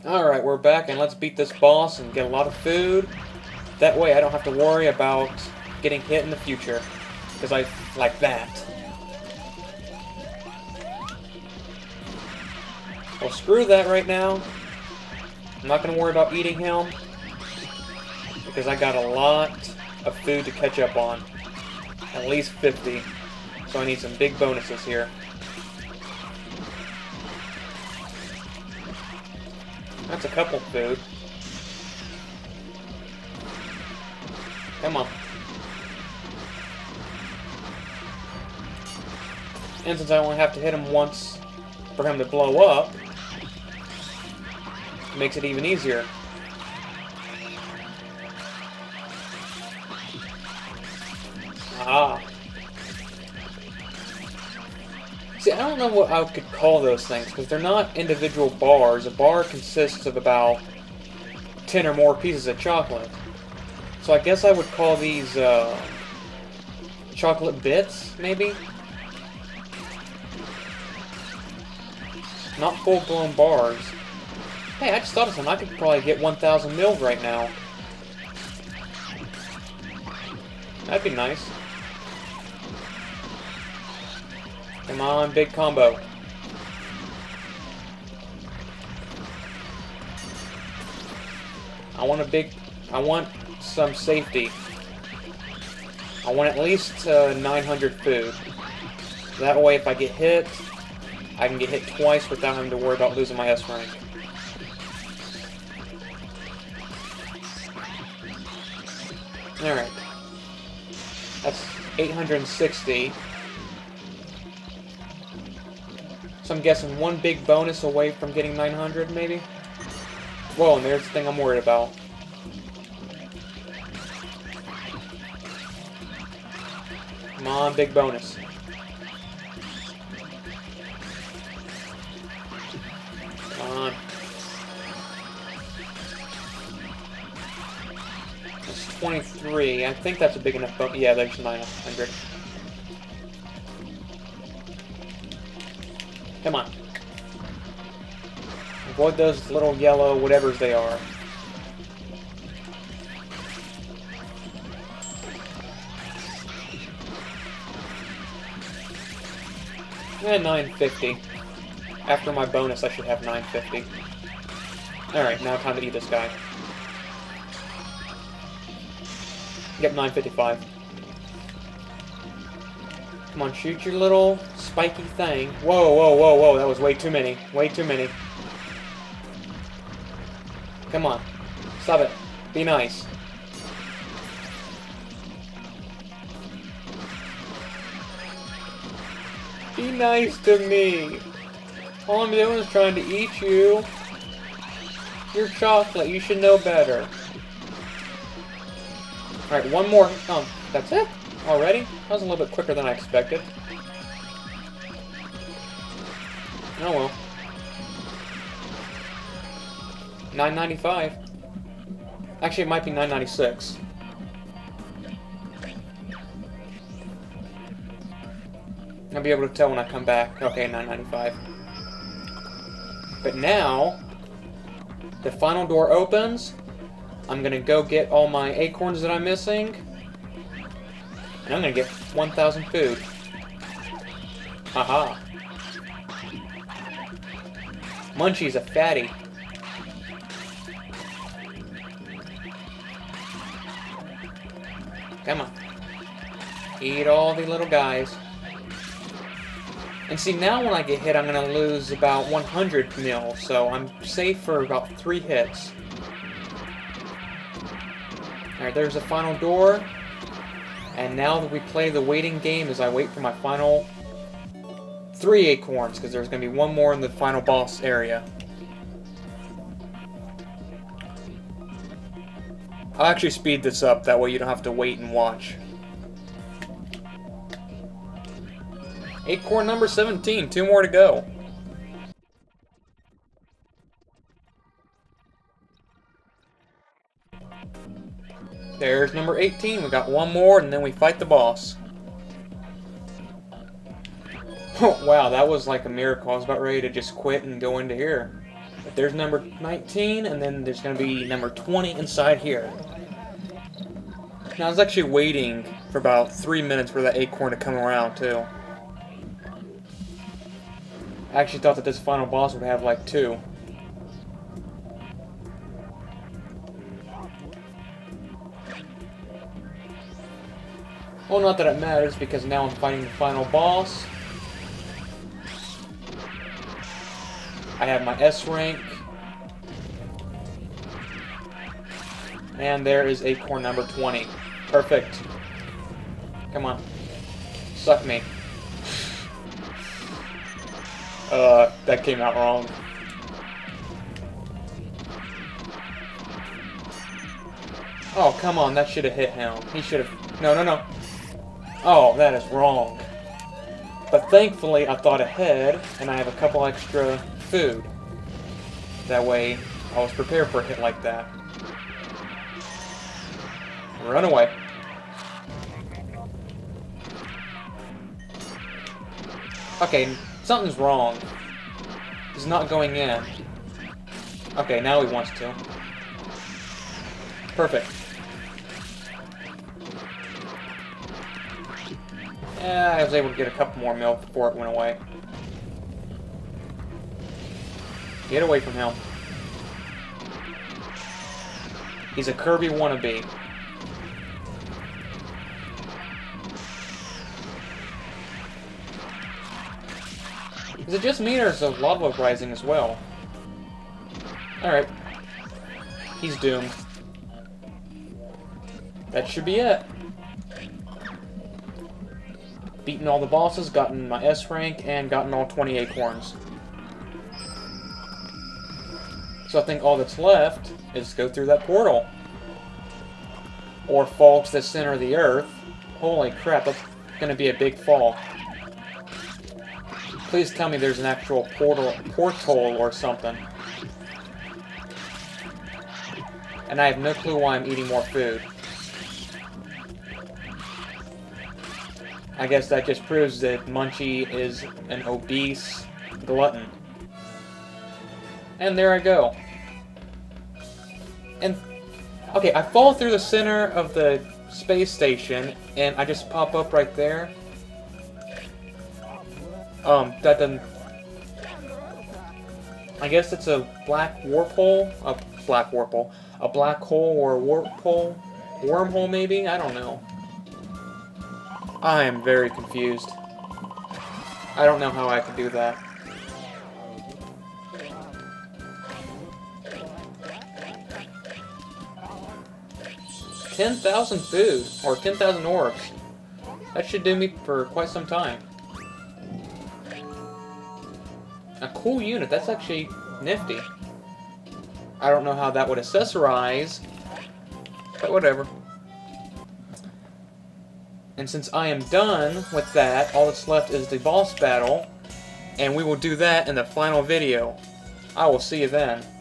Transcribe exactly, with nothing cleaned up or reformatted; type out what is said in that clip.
Alright, we're back, and let's beat this boss and get a lot of food. That way I don't have to worry about getting hit in the future. Because I like that. Well, screw that right now. I'm not going to worry about eating him. Because I got a lot of food to catch up on. At least fifty. So I need some big bonuses here. That's a couple food. Come on. And since I only have to hit him once for him to blow up, it makes it even easier. Ah. See, I don't know what I could call those things, because they're not individual bars. A bar consists of about ten or more pieces of chocolate. So I guess I would call these, uh, chocolate bits, maybe? Not full-blown bars. Hey, I just thought of something. I could probably get one thousand mils right now. That'd be nice. Come on, big combo. I want a big... I want some safety. I want at least uh, nine hundred food. That way, if I get hit, I can get hit twice without having to worry about losing my S rank. Alright. That's eight hundred sixty. So I'm guessing one big bonus away from getting nine hundred, maybe? Whoa, and there's the thing I'm worried about. Come on, big bonus. Come on. That's twenty-three. I think that's a big enough bonus. Yeah, there's nine hundred. Come on. Avoid those little yellow whatevers they are. And nine fifty. After my bonus, I should have nine fifty. Alright, now time to eat this guy. Yep, nine fifty-five. Come on, shoot your little spiky thing. Whoa, whoa, whoa, whoa, that was way too many. Way too many. Come on. Stop it. Be nice. Be nice to me. All I'm doing is trying to eat you. You're chocolate. You should know better. Alright, one more. Oh, that's it? Already? That was a little bit quicker than I expected. Oh well. nine ninety-five. Actually, it might be nine ninety-six. I'll be able to tell when I come back. Okay, nine ninety-five. But now, the final door opens. I'm gonna go get all my acorns that I'm missing. And I'm gonna get one thousand food. Haha. Munchie's a fatty. Come on. Eat all the little guys. And see, now when I get hit, I'm gonna lose about one hundred mil, so I'm safe for about three hits. Alright, there's the final door. And now that we play the waiting game as I wait for my final three acorns, because there's going to be one more in the final boss area. I'll actually speed this up, that way you don't have to wait and watch. Acorn number seventeen, two more to go. There's number eighteen. We got one more, and then we fight the boss. Oh, wow, that was like a miracle. I was about ready to just quit and go into here. But there's number nineteen, and then there's going to be number twenty inside here. Now, I was actually waiting for about three minutes for that acorn to come around, too. I actually thought that this final boss would have, like, two. Well, not that it matters, because now I'm fighting the final boss. I have my S rank. And there is acorn number twenty. Perfect. Come on. Suck me. Uh, that came out wrong. Oh, come on, that should have hit him. He should have... No, no, no. Oh, that is wrong. But thankfully, I thought ahead, and I have a couple extra food. That way, I was prepared for a hit like that. Run away. Okay, something's wrong. He's not going in. Okay, now he wants to. Perfect. Yeah, I was able to get a couple more milk before it went away. Get away from him. He's a Kirby wannabe. Is it just me, or is the lava rising as well? Alright. He's doomed. That should be it. Beaten all the bosses, gotten my S rank, and gotten all twenty acorns. So I think all that's left is go through that portal. Or fall to the center of the earth. Holy crap, that's gonna be a big fall. Please tell me there's an actual portal, portal or something. And I have no clue why I'm eating more food. I guess that just proves that Munchie is an obese glutton. And there I go. And, okay, I fall through the center of the space station, and I just pop up right there. Um, that doesn't... I guess it's a black warp hole? A black warp hole. A black hole or a warp hole? Wormhole, maybe? I don't know. I am very confused. I don't know how I could do that. ten thousand food, or ten thousand orbs. That should do me for quite some time. A cool unit, that's actually nifty. I don't know how that would accessorize, but whatever. And since I am done with that, all that's left is the boss battle, and we will do that in the final video. I will see you then.